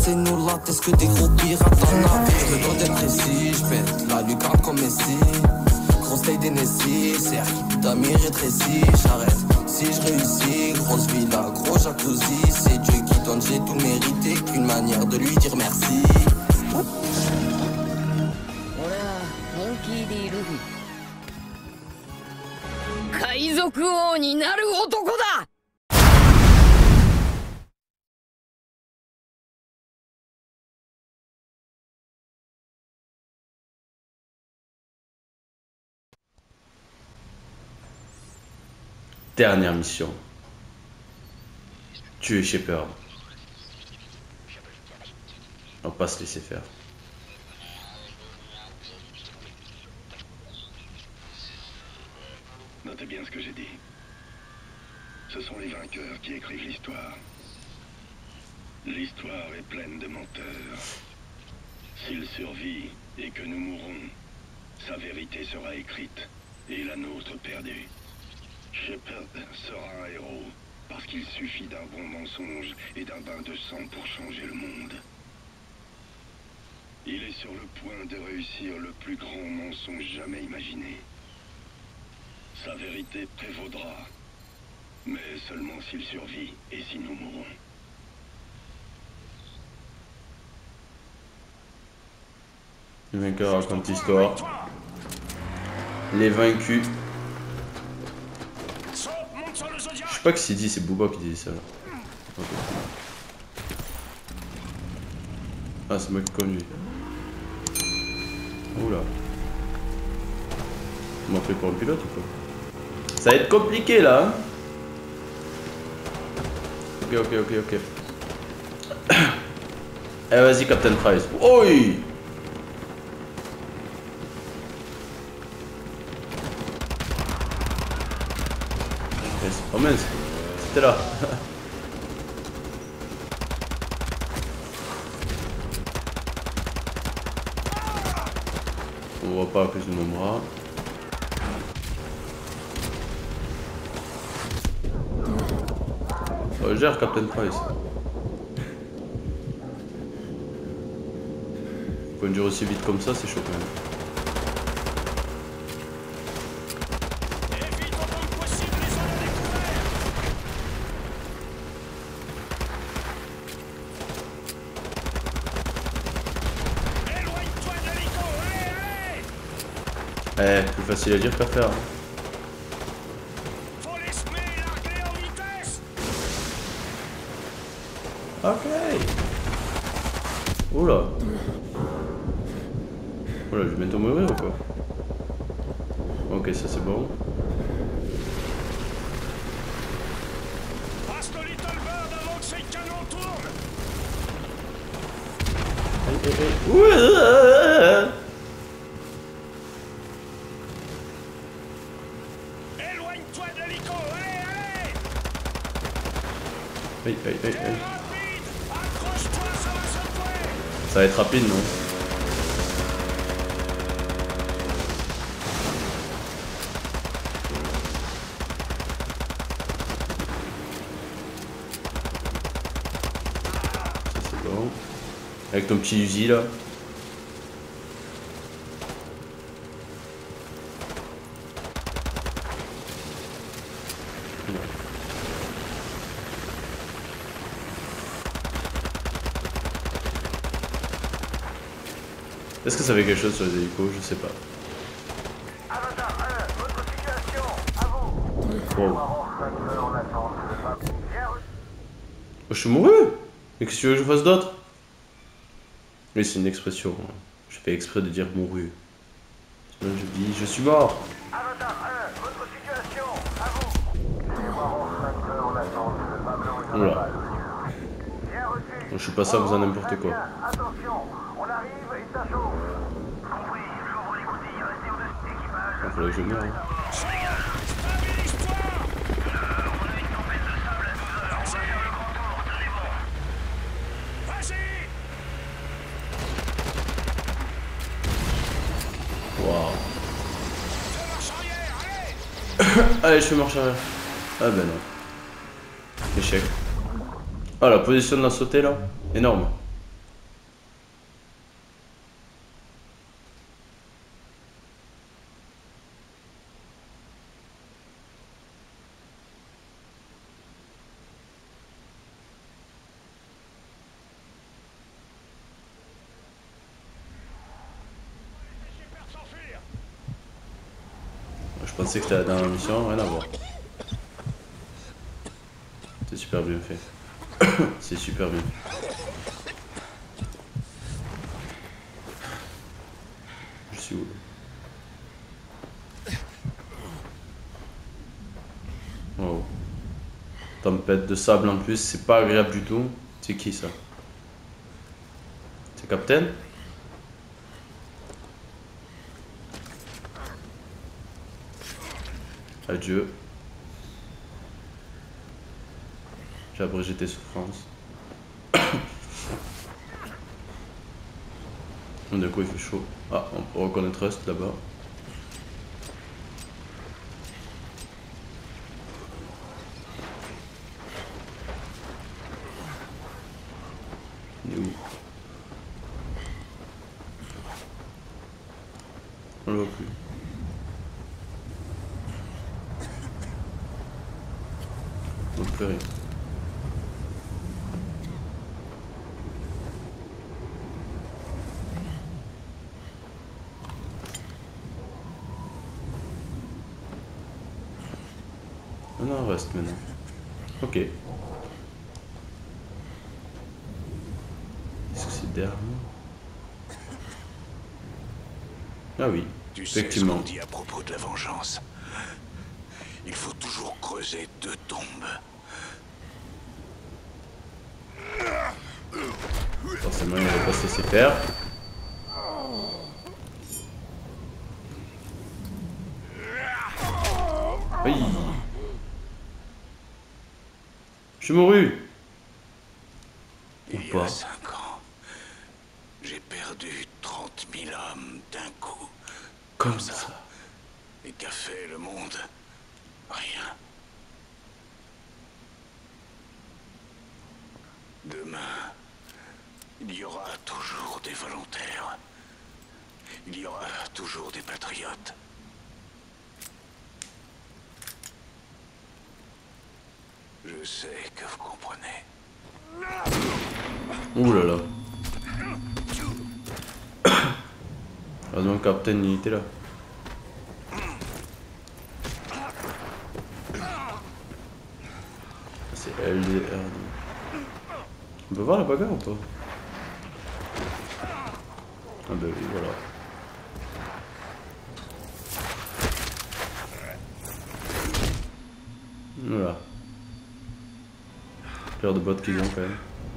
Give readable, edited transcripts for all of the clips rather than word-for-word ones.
c'est nous là, t'es-ce que des gros pirates en navire. Je me dois d'être précis, je pète la lucarne comme Messi. Grosse taille d'Enessi, cercle d'Amir rétréci, j'arrête. Si je réussis, grosse villa, gros jacuzzi. C'est Dieu qui donne, j'ai tout mérité, qu'une manière de lui dire merci. Dernière mission. Tuer Shepard. On va pas se laisser faire. Notez bien ce que j'ai dit. Ce sont les vainqueurs qui écrivent l'histoire. L'histoire est pleine de menteurs. S'il survit et que nous mourrons, sa vérité sera écrite et la nôtre perdue. Shepard sera un héros parce qu'il suffit d'un bon mensonge et d'un bain de sang pour changer le monde. Il est sur le point de réussir le plus grand mensonge jamais imaginé. Sa vérité prévaudra, mais seulement s'il survit et si nous mourrons. Les vainqueurs racontent l'histoire. Les vaincus. Je sais pas que c'est dit, c'est Booba qui dit ça. Okay. Ah, c'est moi qui conduis. Oula. On m'a pris pour un pilote ou quoi? Ça va être compliqué là. Hein, ok. Eh, vas-y, Captain Price. Oi! Oh mince, c'était là. On voit pas à cause de mon bras. Oh, gère Captain Price. Conduire aussi vite comme ça, c'est chaud quand même. Eh, plus facile à dire qu'à faire. Ok. Oula. Oula, je vais bientôt mourir ou quoi? Ok, ça c'est bon. Ouais. Éloigne-toi de l'hélico, allez. Aïe. Ça va être rapide, non? Ça c'est bon. Avec ton petit Uzi là. Est-ce que ça fait quelque chose sur les hélicos? Je sais pas. Avatar 1, votre situation, à vous. Wow. Oh, je suis mouru. Mais qu'est-ce que tu veux que je fasse d'autre? Oui, c'est une expression. Je fais exprès de dire mouru. Sinon je dis je suis mort. Avatar 1, votre situation, à vous. Voilà. Je suis pas ça en faisant n'importe quoi. Attention, on arrive et ça chauffe. Compris, j'ouvre les boutilles, restez au-dessus d'équipage. Il faudrait que je meure. Hein. On a une tempête de sable à 12 heures, on va faire le grand tour, tenez bon. Vas-y. Waouh. Fais marche arrière, allez. Allez, je fais marche arrière. Ah ben non. Échec. Ah, la position de la sauter là, énorme. pensais que c'était la dernière mission, rien à voir. C'est super bien fait. C'est super bien. Je suis où? Wow. Tempête de sable en plus, c'est pas agréable du tout. C'est qui ça? C'est Captain? Adieu. J'ai abrégé tes souffrances. De quoi il fait chaud. Ah, on peut reconnaître Rust là-bas. Il est où? On le voit plus. On fait rien. On en reste maintenant. Ok. Est-ce que c'est derrière moi? Ah oui, Tu sais ce effectivement. qu'on dit à propos de la vengeance. Il faut toujours creuser 2 tombes. Forcément, il va pas se laisser faire. Oui. Je suis mouru. Ou Il y pas. a 5 ans, j'ai perdu 30 000 hommes d'un coup. Comme ça. Et qu'a fait le monde? Rien. Demain, il y aura toujours des volontaires. Il y aura toujours des patriotes. Je sais que vous comprenez. Ouh là là. Heureusement que Captain il était là. C'est LDR. On peut voir la bagarre ou pas? Ah bah oui, voilà. Voilà. L'air de bottes qu'ils ont quand même.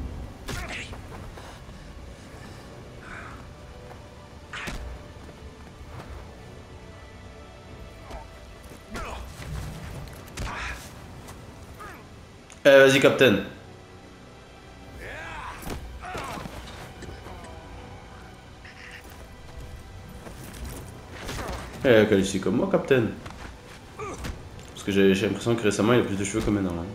Vas-y, Captain. Qualifié comme moi, Captain. Parce que j'ai l'impression que récemment il a plus de cheveux que maintenant. Là.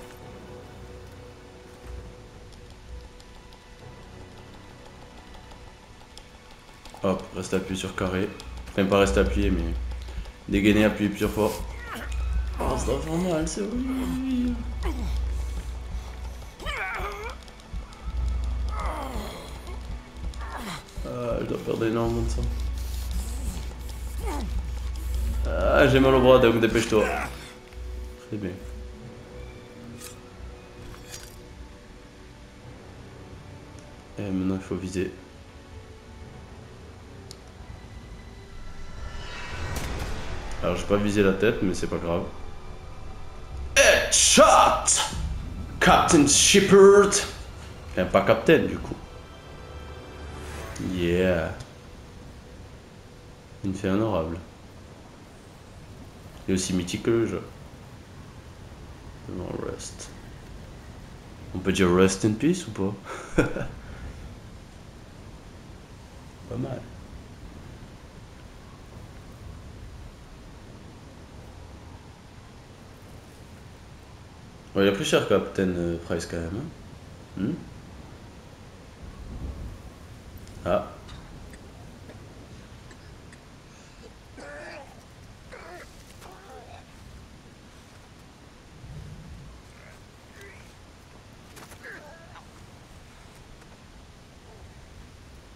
Hop, reste appuyé sur carré. Enfin, pas rester appuyé, mais dégainer, appuyer plusieurs fois. Oh, ça va faire mal, c'est horrible. Ah, je dois perdre énormément de sang. Ah, j'ai mal au bras, donc dépêche-toi. Très bien. Et maintenant, il faut viser. Alors, j'ai pas visé la tête, mais c'est pas grave. Headshot! Captain Shepard! Enfin, pas Captain, du coup. Yeah. Une fait honorable. Et aussi mythique que le jeu. Non, rest. On peut dire rest in peace ou pas? Pas mal. Ouais, il a pris cher Captain Price quand même. Hein? Ah.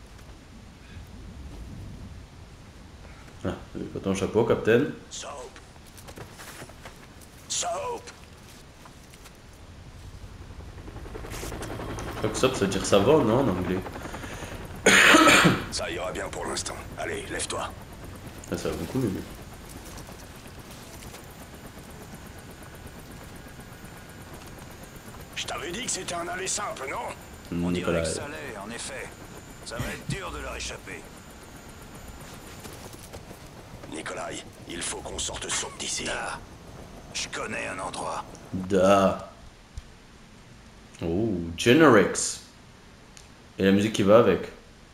Ah, pas ton chapeau, Captain. Soap, Fuck up, ça veut dire ça va, non, en anglais? Ça ira bien pour l'instant. Allez, lève-toi. Ah, ça va beaucoup mieux. Je t'avais dit que c'était un aller simple, non? On dirait que ça l'est, en effet. Ça va être dur de leur échapper. Nikolai, il faut qu'on sorte soupe d'ici. Ah, je connais un endroit. Da. Oh, Generix. Et la musique qui va avec.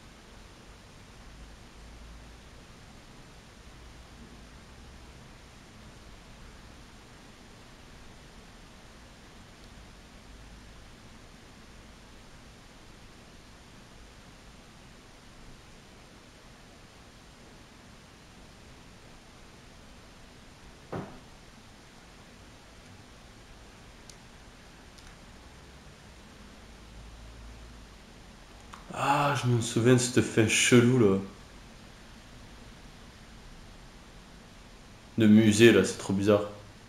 Ah, je me souviens de cette fin chelou là. De musée là, c'est trop bizarre.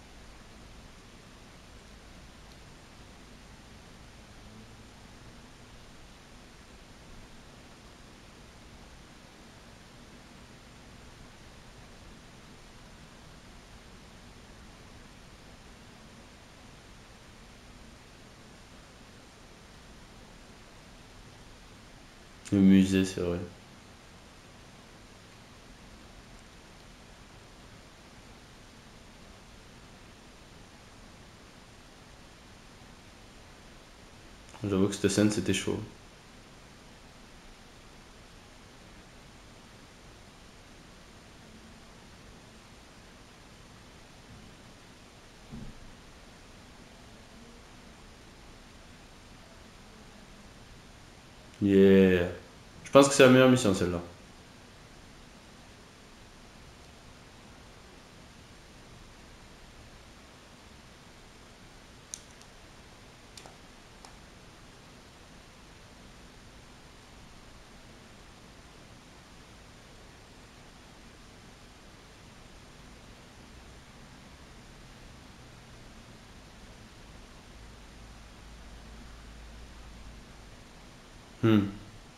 Le musée, c'est vrai. J'avoue que cette scène, c'était chaud. Yeah. Je pense que c'est la meilleure mission, celle-là. Hmm.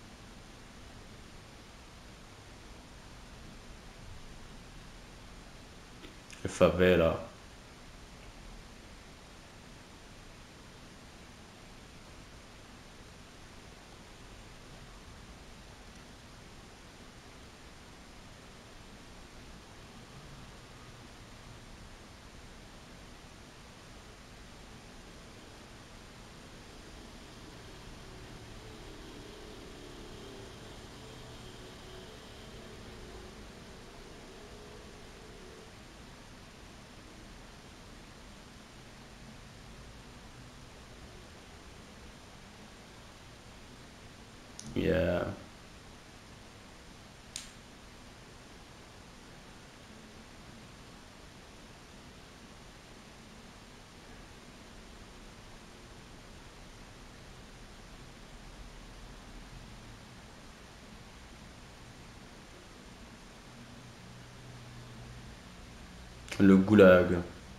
Le favela. Yeah. Le goulag.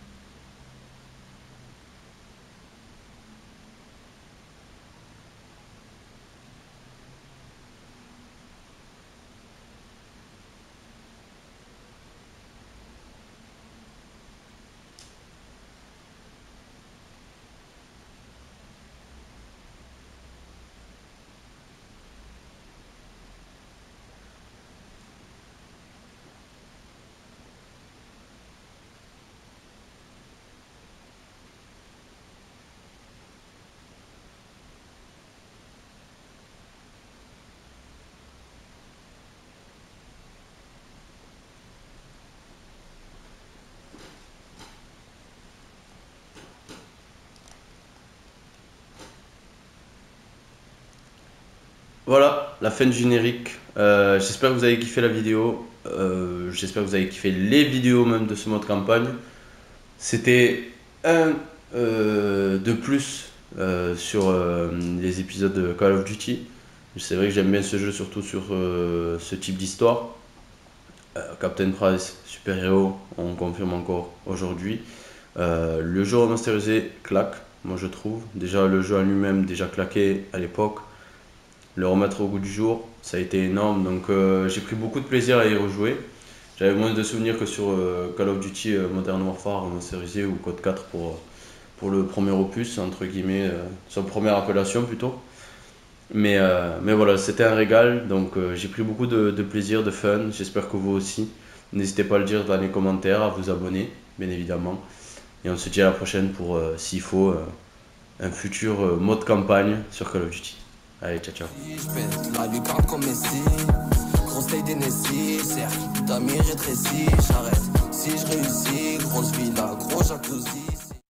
Voilà, la fin du générique. J'espère que vous avez kiffé la vidéo. J'espère que vous avez kiffé les vidéos même de ce mode campagne. C'était un de plus sur les épisodes de Call of Duty. C'est vrai que j'aime bien ce jeu, surtout sur ce type d'histoire. Captain Price, super héros, on confirme encore aujourd'hui. Le jeu remasterisé claque. moi je trouve. Déjà le jeu en lui-même, déjà claqué à l'époque, le remettre au goût du jour, ça a été énorme. Donc j'ai pris beaucoup de plaisir à y rejouer. J'avais moins de souvenirs que sur Call of Duty Modern Warfare, Série ou Code 4 pour le premier opus, entre guillemets, sa première appellation plutôt. Mais voilà, c'était un régal, donc j'ai pris beaucoup de plaisir, de fun, j'espère que vous aussi. N'hésitez pas à le dire dans les commentaires, à vous abonner, bien évidemment. Et on se dit à la prochaine pour, s'il faut, un futur mode campagne sur Call of Duty. Allez, ciao ciao. Je pète la lucarne comme Messi. Grosse taille d'Hennessy, cercle d'amis rétrécis. J'arrête si je réussis. Grosse villa, gros jacuzzi.